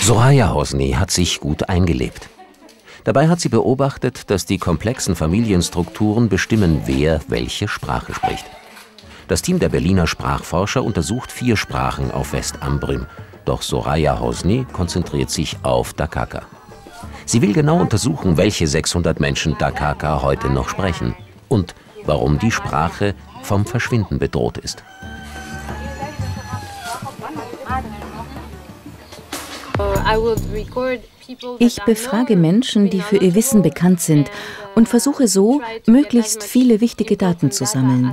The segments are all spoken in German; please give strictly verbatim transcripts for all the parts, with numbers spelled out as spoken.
Soraya Hosni hat sich gut eingelebt. Dabei hat sie beobachtet, dass die komplexen Familienstrukturen bestimmen, wer welche Sprache spricht. Das Team der Berliner Sprachforscher untersucht vier Sprachen auf Westambrym. Doch Soraya Hosni konzentriert sich auf Dakaka. Sie will genau untersuchen, welche sechshundert Menschen Dakaka heute noch sprechen und warum die Sprache vom Verschwinden bedroht ist. Ich befrage Menschen, die für ihr Wissen bekannt sind, und versuche so, möglichst viele wichtige Daten zu sammeln.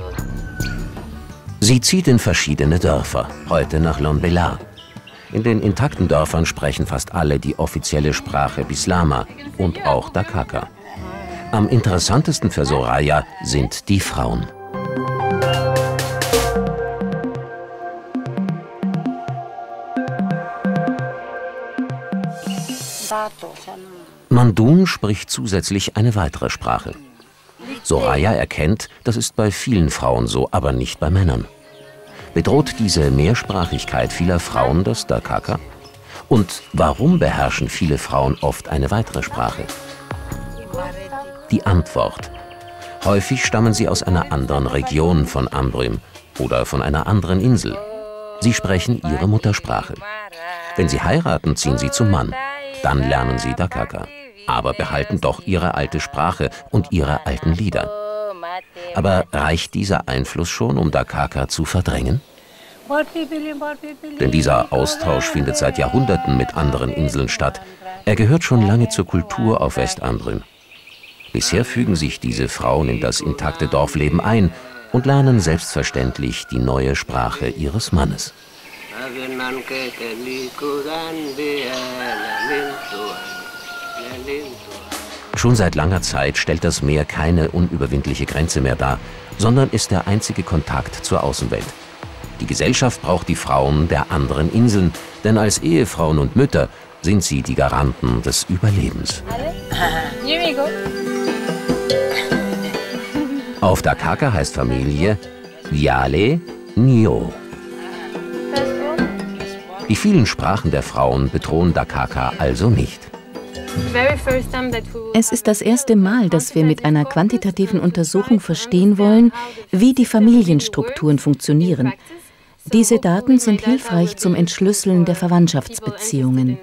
Sie zieht in verschiedene Dörfer, heute nach Lon-Belar. In den intakten Dörfern sprechen fast alle die offizielle Sprache Bislama und auch Dakaka. Am interessantesten für Soraya sind die Frauen. Mandun spricht zusätzlich eine weitere Sprache. Soraya erkennt, das ist bei vielen Frauen so, aber nicht bei Männern. Bedroht diese Mehrsprachigkeit vieler Frauen das Dakaka? Und warum beherrschen viele Frauen oft eine weitere Sprache? Die Antwort: Häufig stammen sie aus einer anderen Region von Ambrym oder von einer anderen Insel. Sie sprechen ihre Muttersprache. Wenn sie heiraten, ziehen sie zum Mann. Dann lernen sie Dakaka, aber behalten doch ihre alte Sprache und ihre alten Lieder. Aber reicht dieser Einfluss schon, um Dakaka zu verdrängen? Denn dieser Austausch findet seit Jahrhunderten mit anderen Inseln statt. Er gehört schon lange zur Kultur auf Westambrym. Bisher fügen sich diese Frauen in das intakte Dorfleben ein und lernen selbstverständlich die neue Sprache ihres Mannes. Schon seit langer Zeit stellt das Meer keine unüberwindliche Grenze mehr dar, sondern ist der einzige Kontakt zur Außenwelt. Die Gesellschaft braucht die Frauen der anderen Inseln, denn als Ehefrauen und Mütter sind sie die Garanten des Überlebens. Auf Dakaka heißt Familie Yale Nio. Die vielen Sprachen der Frauen bedrohen Dakaka also nicht. Es ist das erste Mal, dass wir mit einer quantitativen Untersuchung verstehen wollen, wie die Familienstrukturen funktionieren. Diese Daten sind hilfreich zum Entschlüsseln der Verwandtschaftsbeziehungen.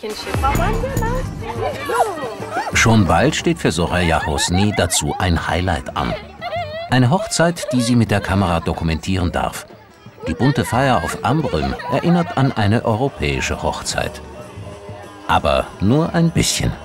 Schon bald steht für Soraya Hosni dazu ein Highlight an. Eine Hochzeit, die sie mit der Kamera dokumentieren darf. Die bunte Feier auf Ambrym erinnert an eine europäische Hochzeit. Aber nur ein bisschen.